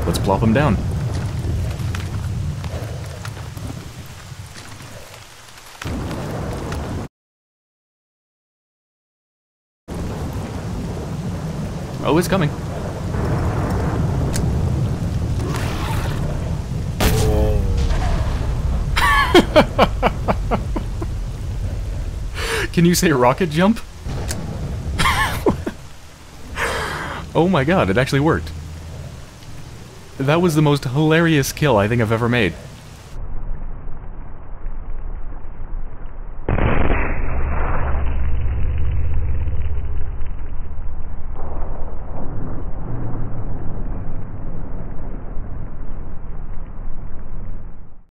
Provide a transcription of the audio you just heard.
Let's plop him down. Oh, it's coming. Can you say rocket jump? Oh my god, it actually worked. That was the most hilarious kill I think I've ever made.